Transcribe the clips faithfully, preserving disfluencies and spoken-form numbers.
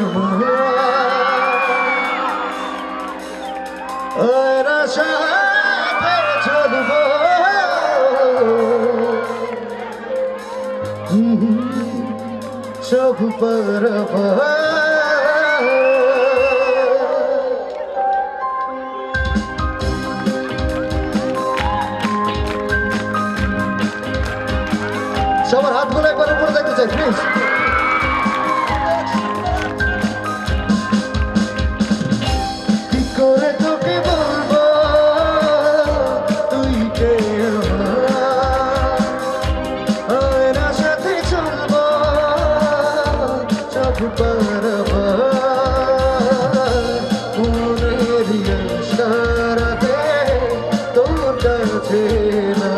সব পারবা সবার হাতগুলো একবার উপরে দেখতে চাই প্লিজ কি করে তোকে বলবো তুই কে আমার সাথে চলবো সব পারবা মনের ইশারাতে তোর কাছে না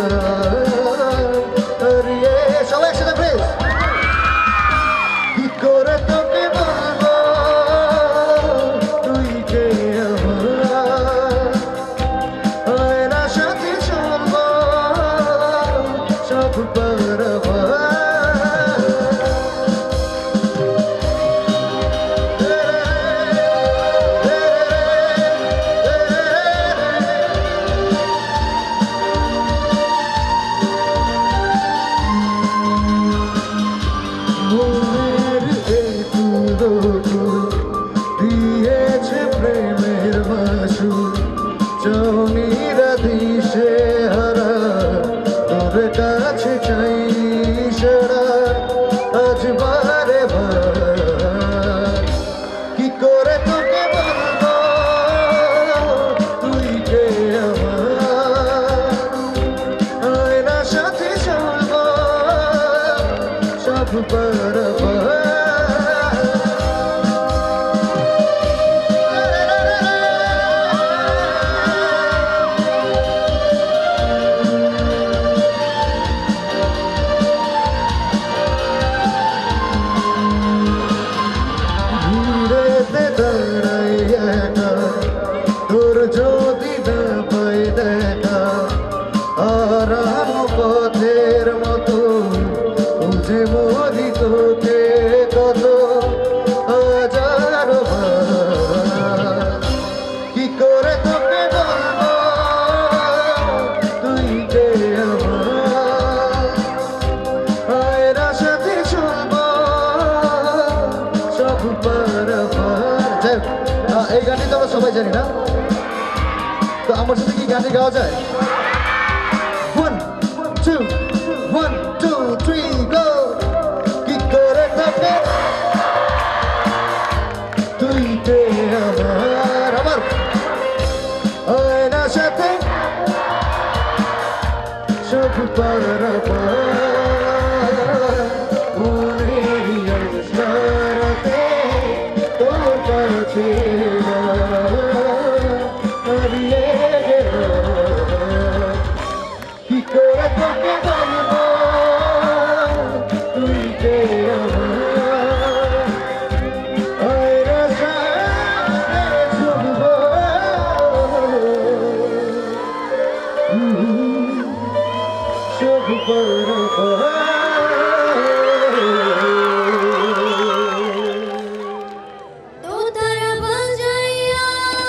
দিয়েছে প্রেমের মাসু জমিরা দিশে হারা তোর কাছে চাই সারা আজ বারে বার কি করে তোকে বলবো তুই কে আমার সাথে চলবো সব পারবা তোর যদি না পাই দেখা আরাম পথের মতো বুঝে মরি তোকে কত হাজার কি করে তোকে বলবো তুই কে আমার সাথে চলবো সব পারবা এই গানটি তো আমরা সবাই জানি না তো আমার সাথে কি গানে গাওয়া যায় one two one two three go কি করে তোকে তুই কে আমার আমার আয়নার সাথে সব পারবা তোর কাছে কি করে তোকে বলবো তুই কে আমার সাথে চলবো সব পারবা দোতারা বাজাইয়া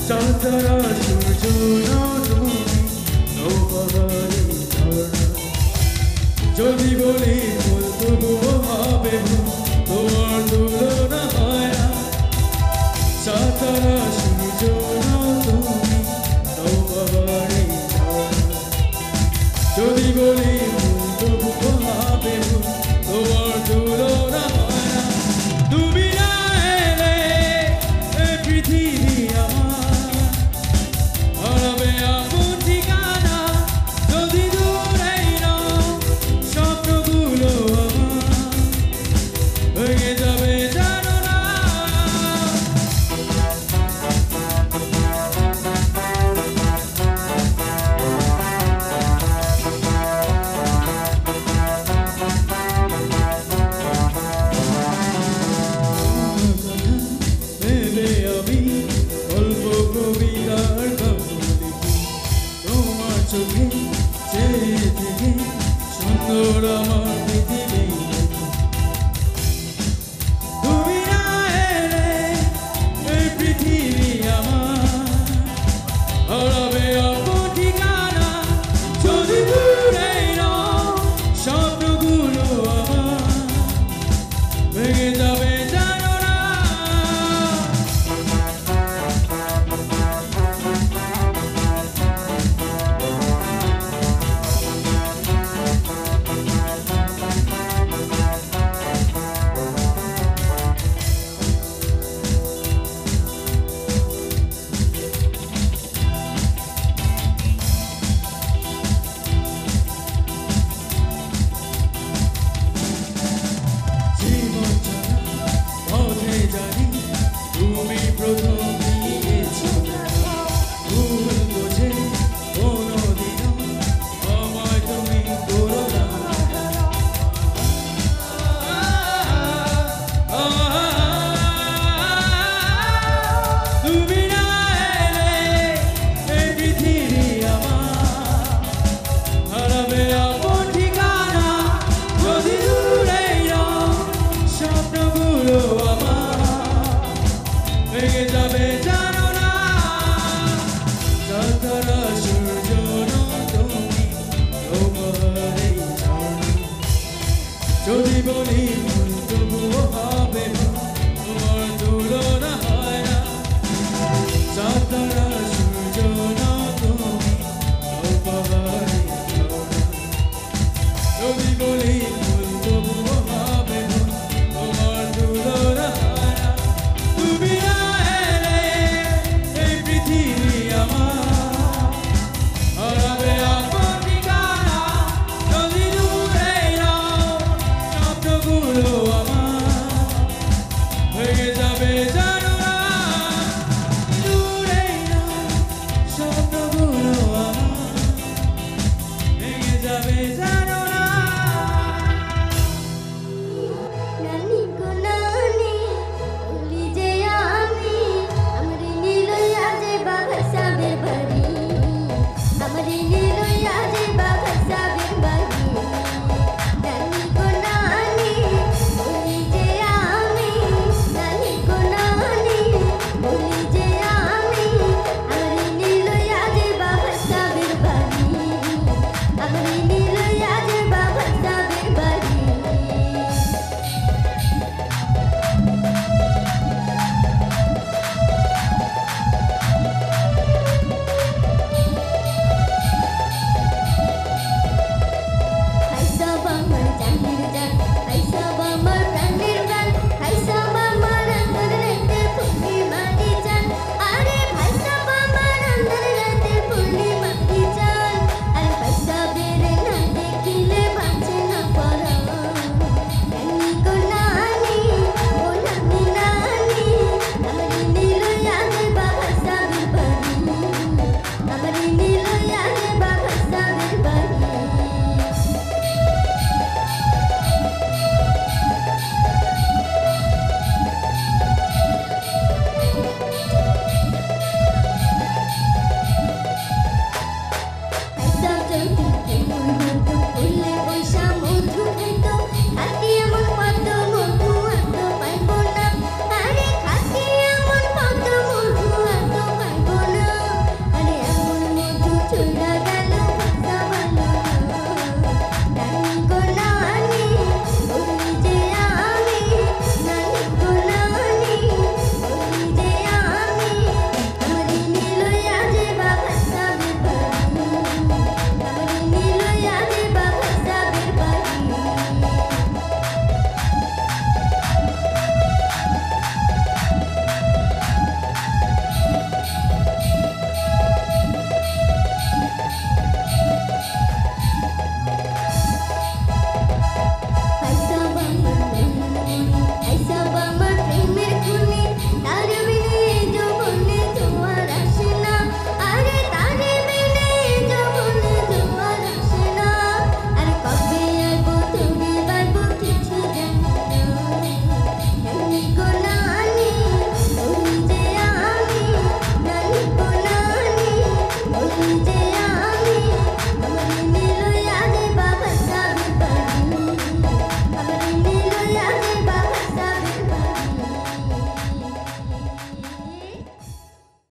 চাঁদরা সূর্য না তুমি নৌবাহারে ঝর্ণা যদি বলি ফুল তবুও হবে ভুল তোমার তুলনা হয় না চাঁদরা সূর্য না তুমি নৌবাহারে ঝর্ণা যদি বলি ফুল তবুও হবে ভুল তোমার তুলনা হয় না তুমি না এলে এ পৃথিবী আমার হারাবে আপন ঠিকানা যদি দূরেই নাও স্বপ্নগুলো আমার ভেঙে যাবে জানো না ভেবে আমি অল্প কবিতার কাব্য লিখি তোমার চোখে চেয়ে থেকে সুন্দর আমার পৃথিবী তুমি না এলে এই পৃথিবী আমার হারাবে আপন ঠিকানা যদি দূরেই নাও স্বপ্নগুলো আমার ভেঙে যাবে জানো না জীবন ছাড়া পথে জানি তুমি প্রথম দিয়েছো ভুল বোঝে কোনোদিনও আমায় তুমি করো না তুমি না এলে এই পৃথিবী আমার হারাবে আপন ঠিকানা যদি দূরেই নাও স্বপ্নগুলো আমার ভেঙে যাবে জানো না চাঁদরা সূর্য না তুমি নৌবাহারে ঝর্ণা যদি বলি